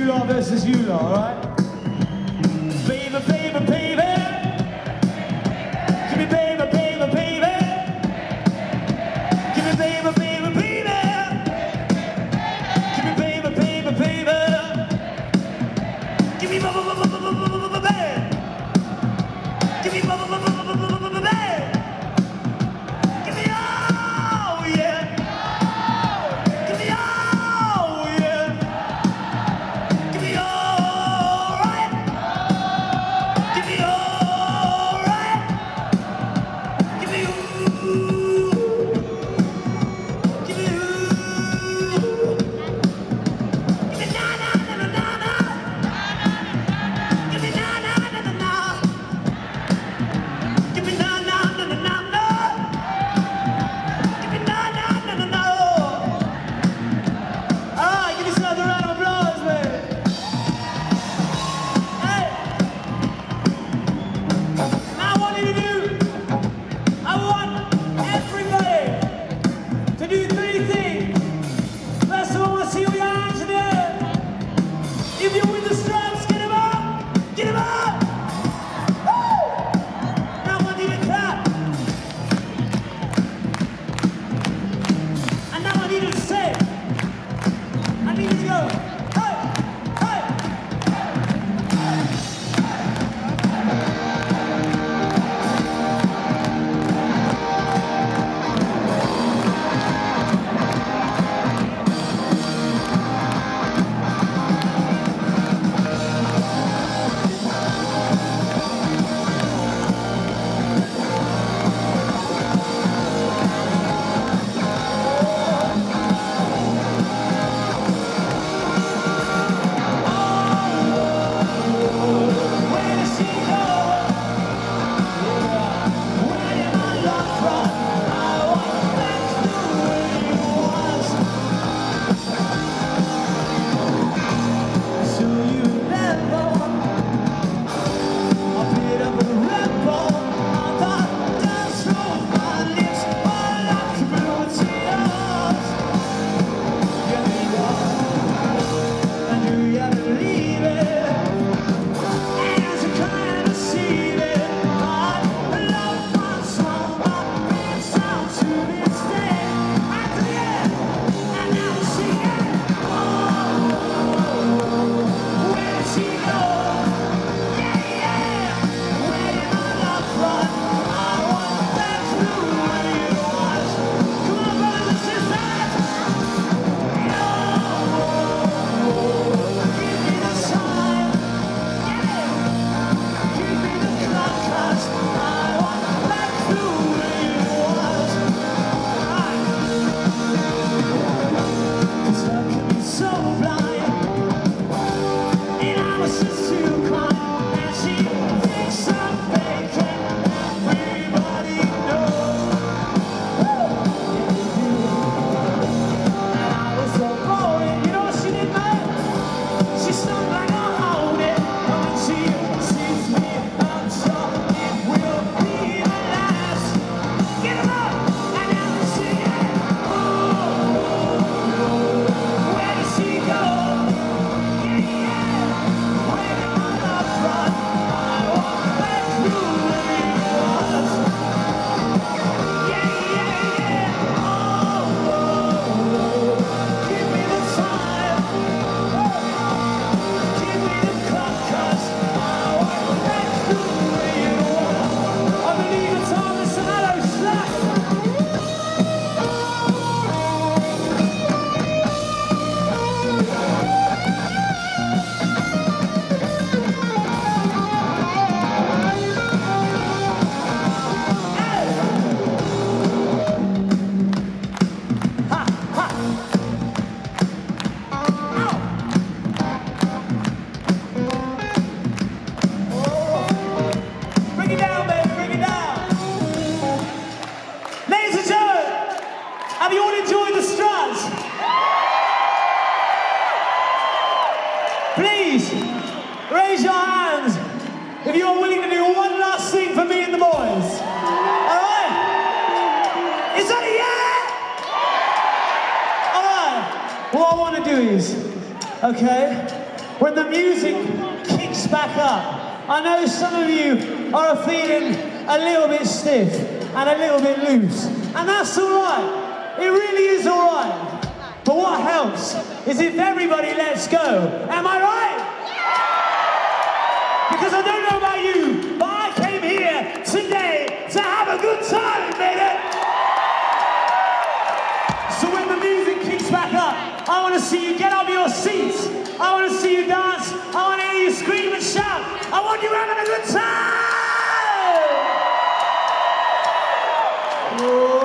lot versus you lot, alright? Baby, baby, baby. Give me baby, baby, baby. Give me baby, baby, baby. Give me baby, baby, baby. Give me baby, baby. Give me baby, baby. Give me all, yeah. Give me all, yeah. Give me all right. Give me all right. Give me ooh. Give me ooh. Give me na na na na na na. Give me na na na na na. Give me na na na na na na. Give me na na na na na. All right, give me another round of applause, man. Hey. Now what do you do? I want everybody to do three things. First of all, I want to see all your hands in the air. If you're with the Struts, get them up. Get them up. Woo! Now I want you to clap. And now I need you to say, I need you to go, hey, hey. Where does she go? Where did my love from? I want back to where it was. So you never, a bit of a rebel. On the dance floor, my lips are like blue tears. Yeah, they are. And do you believe it? As you kind of see it, I love my song, but it's out to this day. I do it, and now I sing it. Oh, where did she go? Yeah, yeah. Where did my love run? I want back to where it was. Come on, brothers and sisters. Yo, give me the sign. Yeah. Give me the clock, 'cause I want back to where it was. Right. 'Cause I can be so blind, and I was just too kind. And she thinks I'm faking, everybody knows. Woo! And I was so boring. You know what she did, man? She stung like a honey. When she sees me, I'm sure it will be the last. Get 'em up, and now we sing it. Oh, where did she go? Yeah, yeah. Where did my love run? I want back to where it was. Yeah, yeah, yeah. Oh, give me the time. Give me the clock, 'cause I want back to where it was. I believe it's on the Hello Slack. Hey! Ha, ha. Ow. Bring it down, baby, bring it down. Ladies and gentlemen, have you all enjoyed the Struts? Please, raise your hands if you are willing to do one last thing for me and the boys. All right? Is that a yeah? All right. What I want to do is, okay, when the music kicks back up. I know some of you are feeling a little bit stiff and a little bit loose, and that's all right. It really is all right. But what helps is if everybody lets go. Am I right? Because I don't know about you, but I came here today to have a good time, baby. So when the music kicks back up, I want to see you get out of your seats. I want to see you dance. I want to hear you scream and shout. I want you having a good time.